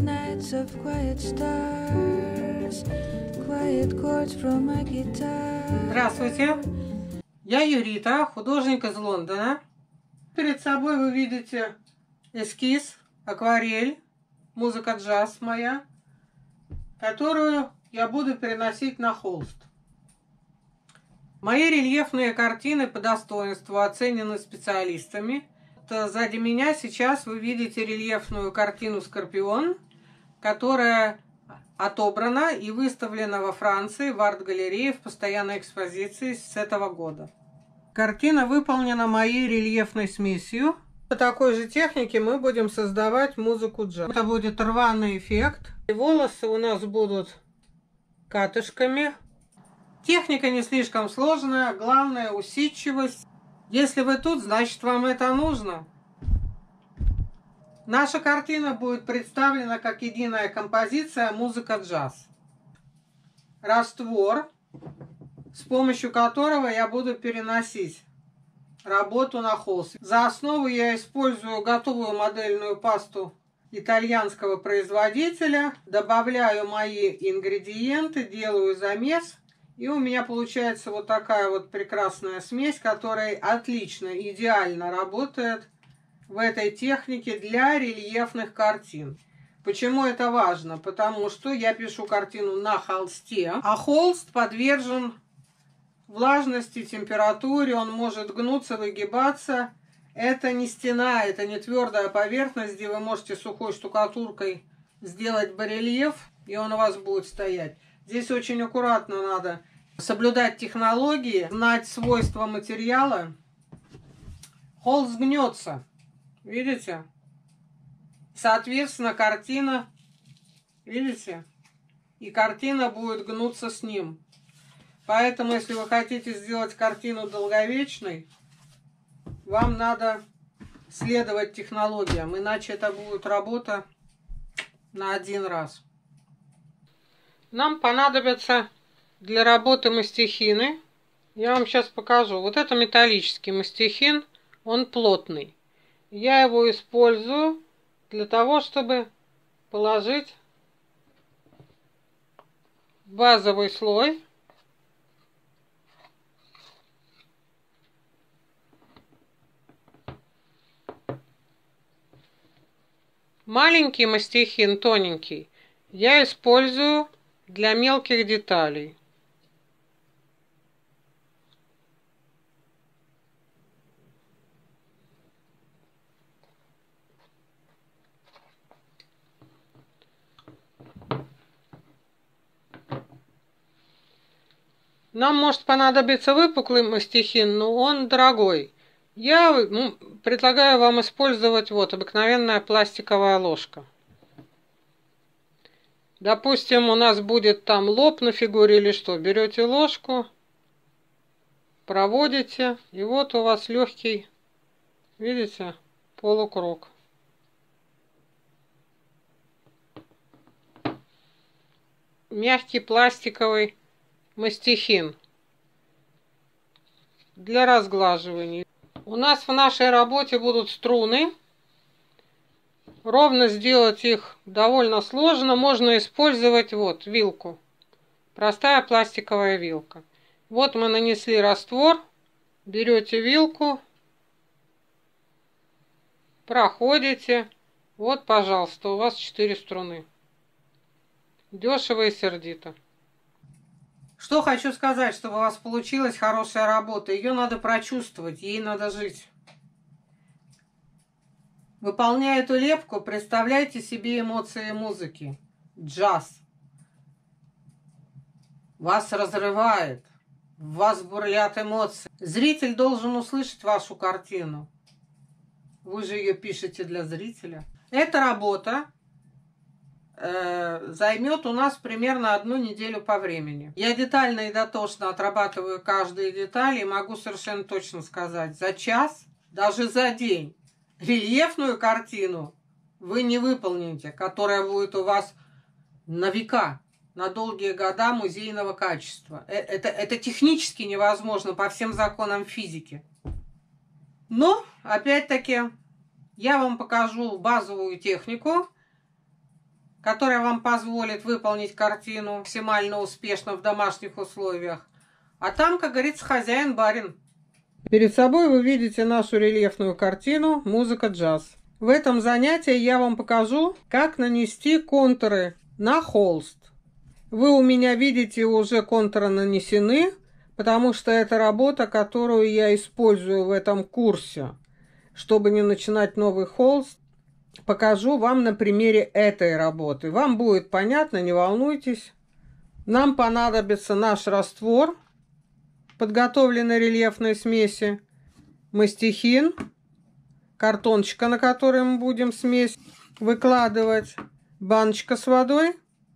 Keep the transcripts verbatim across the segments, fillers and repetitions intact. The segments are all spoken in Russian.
nights of quiet stars, quiet chords from my guitar. Здравствуйте, я Юрита, художник из Лондона. Перед собой вы видите эскиз, акварель, музыка джаз моя, которую я буду переносить на холст. Мои рельефные картины по достоинству оценены специалистами. Сзади меня сейчас вы видите рельефную картину «Скорпион», которая отобрана и выставлена во Франции в арт-галерее в постоянной экспозиции с этого года. Картина выполнена моей рельефной смесью. По такой же технике мы будем создавать музыку джаз. Это будет рваный эффект. И волосы у нас будут катышками. Техника не слишком сложная, главное усидчивость. Если вы тут, значит вам это нужно. Наша картина будет представлена как единая композиция музыка джаз. Раствор, с помощью которого я буду переносить работу на холст. За основу я использую готовую модельную пасту итальянского производителя. Добавляю мои ингредиенты, делаю замес. И у меня получается вот такая вот прекрасная смесь, которая отлично, идеально работает в этой технике для рельефных картин. Почему это важно? Потому что я пишу картину на холсте, а холст подвержен влажности, температуре, он может гнуться, выгибаться. Это не стена, это не твердая поверхность, где вы можете сухой штукатуркой сделать барельеф, и он у вас будет стоять. Здесь очень аккуратно надо соблюдать технологии, знать свойства материала. Холст гнется, видите? Соответственно, картина, видите? И картина будет гнуться с ним. Поэтому, если вы хотите сделать картину долговечной, вам надо следовать технологиям, иначе это будет работа на один раз. Нам понадобятся для работы мастихины. Я вам сейчас покажу. Вот это металлический мастихин, он плотный. Я его использую для того, чтобы положить базовый слой. Маленький мастихин, тоненький, я использую для мелких деталей. Нам может понадобиться выпуклый мастихин, но он дорогой. Я ну, предлагаю вам использовать вот обыкновенная пластиковая ложка. Допустим, у нас будет там лоб на фигуре или что. Берете ложку, проводите, и вот у вас легкий, видите, полукруг. Мягкий пластиковый мастихин для разглаживания. У нас в нашей работе будут струны. Ровно сделать их довольно сложно. Можно использовать вот вилку. Простая пластиковая вилка. Вот мы нанесли раствор. Берете вилку. Проходите. Вот, пожалуйста, у вас четыре струны. Дешево и сердито. Что хочу сказать, чтобы у вас получилась хорошая работа. Ее надо прочувствовать, ей надо жить. Выполняя эту лепку, представляйте себе эмоции музыки. Джаз. Вас разрывает. В вас бурлят эмоции. Зритель должен услышать вашу картину. Вы же ее пишете для зрителя. Эта работа займет у нас примерно одну неделю по времени. Я детально и дотошно отрабатываю каждую деталь и могу совершенно точно сказать, за час, даже за день, рельефную картину вы не выполните, которая будет у вас на века, на долгие года музейного качества. Это, это технически невозможно по всем законам физики. Но, опять-таки, я вам покажу базовую технику. которая вам позволит выполнить картину максимально успешно в домашних условиях. А там, как говорится, хозяин-барин. Перед собой вы видите нашу рельефную картину «Музыка джаз». В этом занятии я вам покажу, как нанести контуры на холст. Вы у меня видите, уже контуры нанесены, потому что это работа, которую я использую в этом курсе. Чтобы не начинать новый холст, покажу вам на примере этой работы. Вам будет понятно, не волнуйтесь. Нам понадобится наш раствор подготовленной рельефной смеси, мастихин, картончика, на который мы будем смесь выкладывать, баночка с водой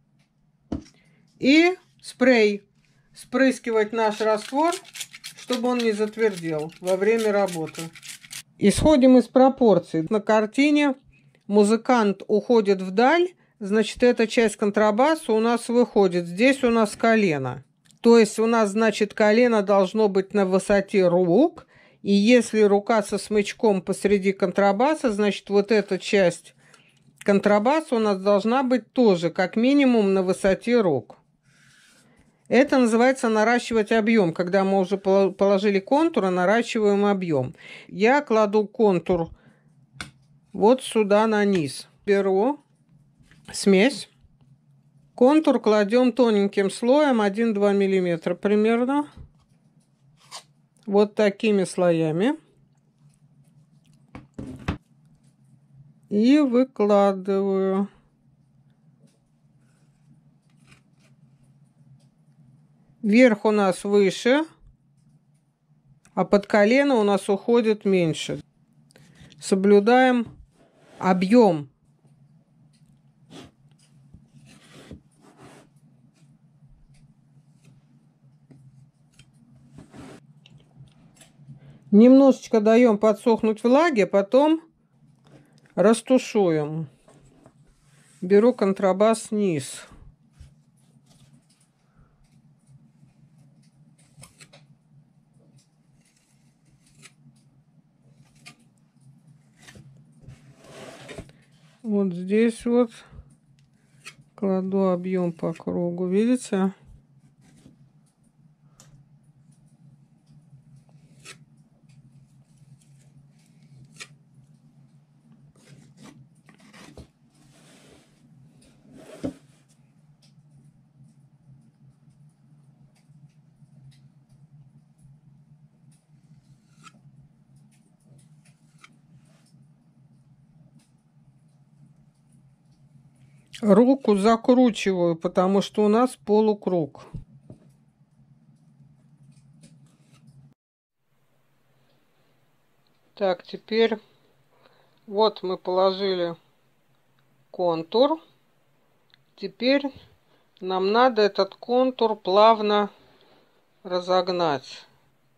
и спрей. Спрыскивать наш раствор, чтобы он не затвердел во время работы. Исходим из пропорций. На картине музыкант уходит вдаль, значит, эта часть контрабаса у нас выходит. Здесь у нас колено. То есть у нас, значит, колено должно быть на высоте рук. И если рука со смычком посреди контрабаса, значит, вот эта часть контрабаса у нас должна быть тоже как минимум на высоте рук. Это называется наращивать объем. Когда мы уже положили контур, наращиваем объем. Я кладу контур вот сюда на низ. Беру смесь. Контур кладем тоненьким слоем, один-два миллиметра примерно. Вот такими слоями. И выкладываю. Верх у нас выше, а под колено у нас уходит меньше. Соблюдаем объем. Немножечко даем подсохнуть влаге, потом растушуем. Беру контрабас вниз. Вот здесь вот кладу объем по кругу, видите? Руку закручиваю, потому что у нас полукруг. Так, теперь вот мы положили контур. Теперь нам надо этот контур плавно разогнать.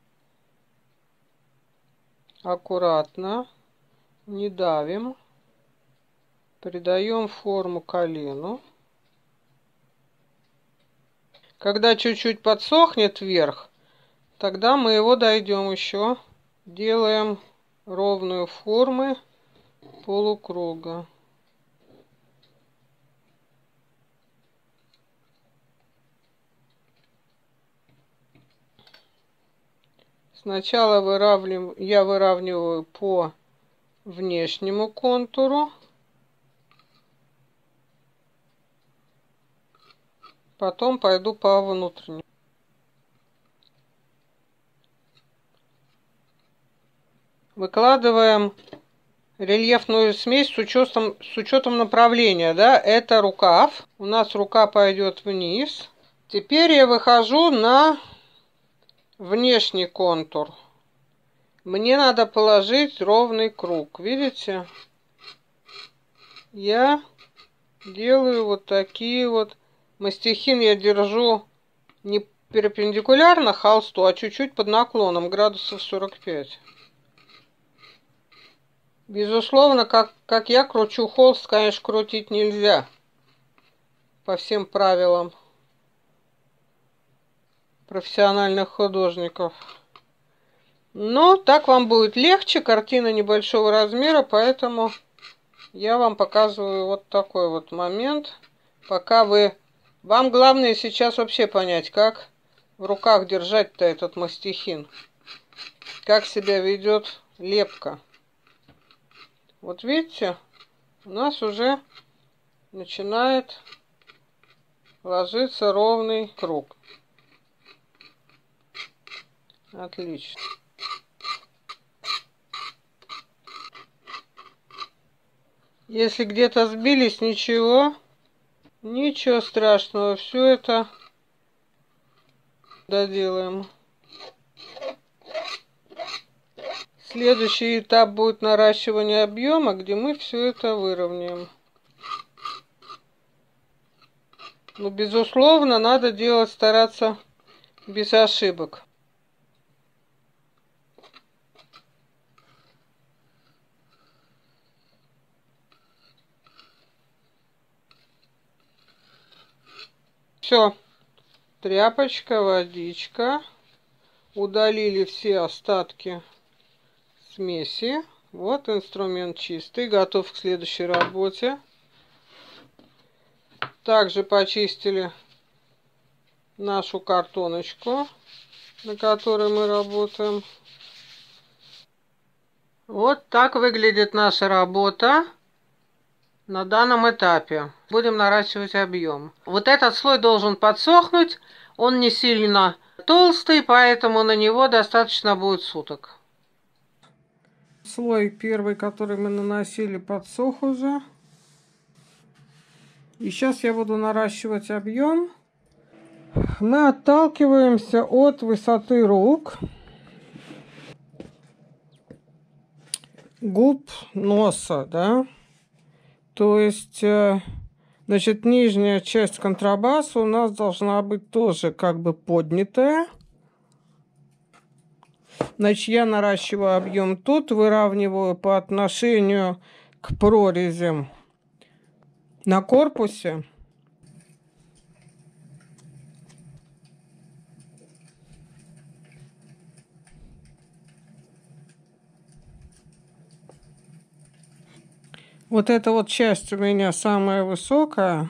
Аккуратно, не давим. Придаем форму колену. Когда чуть-чуть подсохнет вверх, тогда мы его дойдем еще. Делаем ровную форму полукруга. Сначала выравниваю, я выравниваю по внешнему контуру. Потом пойду по внутреннему. Выкладываем рельефную смесь с учетом, с учетом направления. Да? Это рукав. У нас рука пойдет вниз. Теперь я выхожу на внешний контур. Мне надо положить ровный круг. Видите? Я делаю вот такие вот. Мастихин я держу не перпендикулярно холсту, а чуть-чуть под наклоном, градусов сорок пять. Безусловно, как, как я кручу холст, конечно, крутить нельзя. По всем правилам профессиональных художников. Но так вам будет легче. Картина небольшого размера, поэтому я вам показываю вот такой вот момент. Пока вы... Вам главное сейчас вообще понять, как в руках держать-то этот мастихин. Как себя ведет лепка. Вот видите, у нас уже начинает ложиться ровный круг. Отлично. Если где-то сбились, ничего, ничего страшного, все это доделаем. Следующий этап будет наращивание объема, где мы все это выровняем. Но, безусловно, надо делать, стараться без ошибок. Все, тряпочка, водичка, удалили все остатки смеси. Вот инструмент чистый, готов к следующей работе. Также почистили нашу картоночку, на которой мы работаем. Вот так выглядит наша работа на данном этапе. Будем наращивать объем. Вот этот слой должен подсохнуть. Он не сильно толстый, поэтому на него достаточно будет суток. Слой первый, который мы наносили, подсох уже. И сейчас я буду наращивать объем. Мы отталкиваемся от высоты рук, губ, носа, да. То есть, значит, нижняя часть контрабаса у нас должна быть тоже как бы поднятая. Значит, я наращиваю объем тут, выравниваю по отношению к прорезям на корпусе. Вот эта вот часть у меня самая высокая,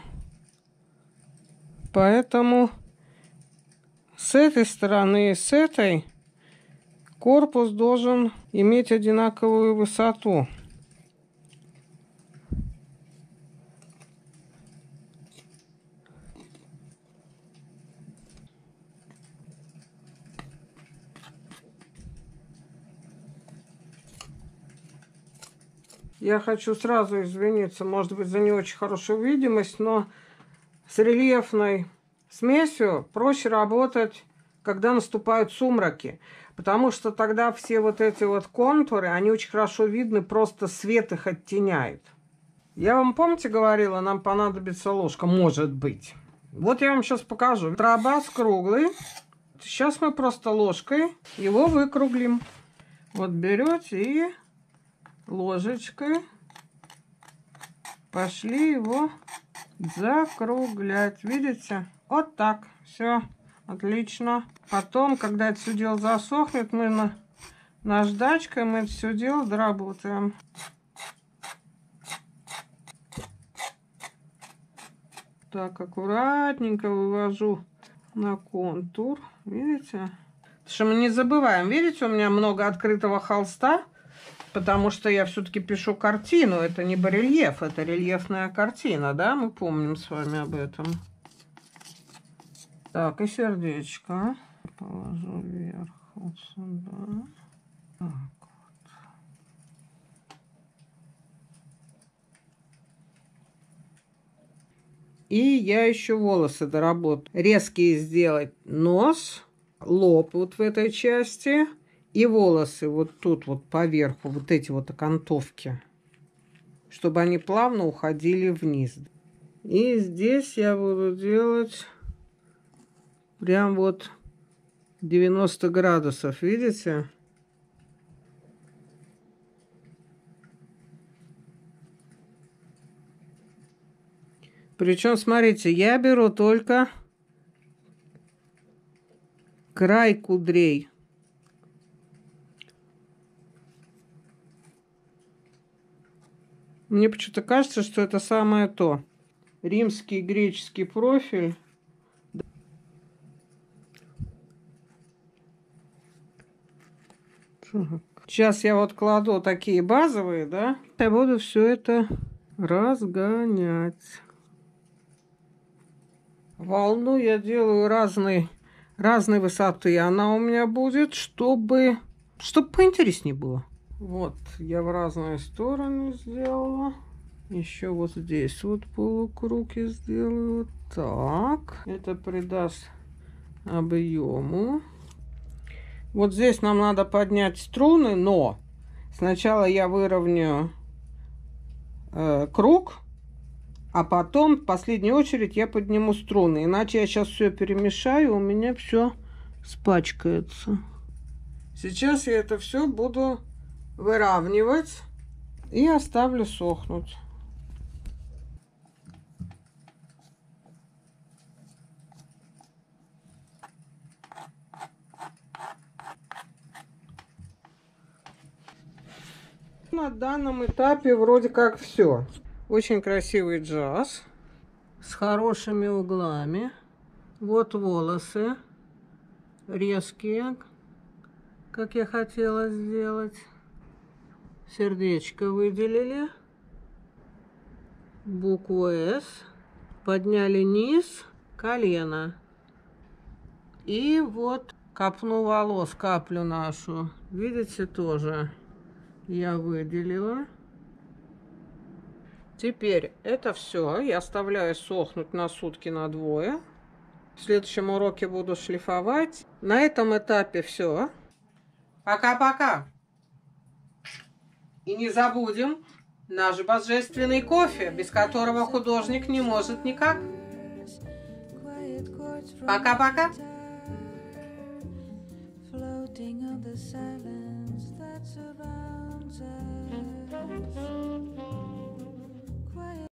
поэтому с этой стороны и с этой корпус должен иметь одинаковую высоту. Я хочу сразу извиниться, может быть, за не очень хорошую видимость, но с рельефной смесью проще работать, когда наступают сумраки. Потому что тогда все вот эти вот контуры, они очень хорошо видны, просто свет их оттеняет. Я вам, помните, говорила, нам понадобится ложка, может быть. Вот я вам сейчас покажу. Контрабас круглый. Сейчас мы просто ложкой его выкруглим. Вот берете и ложечкой пошли его закруглять. Видите? Вот так. Все. Отлично. Потом, когда это все дело засохнет, мы на, наждачкой мы это все дело доработаем. Так, аккуратненько вывожу на контур. Видите? Что мы не забываем. Видите, у меня много открытого холста, потому что я все-таки пишу картину. Это не барельеф, это рельефная картина, да? Мы помним с вами об этом. Так, и сердечко положу вверх вот сюда. Так вот. И я еще волосы доработаю. Резкие сделать нос, лоб вот в этой части и волосы вот тут вот поверху, вот эти вот окантовки, чтобы они плавно уходили вниз. И здесь я буду делать прям вот девяносто градусов, видите? Причем, смотрите, я беру только край кудрей. Мне почему-то кажется, что это самое то. Римский, греческий профиль. Сейчас я вот кладу такие базовые, да. Я буду все это разгонять. Волну я делаю разной, разной высоты. Она у меня будет, чтобы, чтобы поинтереснее было. Вот, я в разные стороны сделала. Еще вот здесь вот полукруг я сделаю. Вот так. Это придаст объему. Вот здесь нам надо поднять струны, но сначала я выровняю э, круг, а потом в последнюю очередь я подниму струны. Иначе я сейчас все перемешаю, у меня все спачкается. Сейчас я это все буду выравнивать и оставлю сохнуть. На данном этапе вроде как все. Очень красивый джаз с хорошими углами. Вот волосы резкие, как я хотела сделать. Сердечко выделили. Букву «С». Подняли низ, колено. И вот копну волос, каплю нашу. Видите, тоже я выделила. Теперь это все я оставляю сохнуть на сутки, на двое. В следующем уроке буду шлифовать. На этом этапе все. Пока-пока. И не забудем наш божественный кофе, без которого художник не может никак. Пока-пока. Floating on the silence that surrounds us.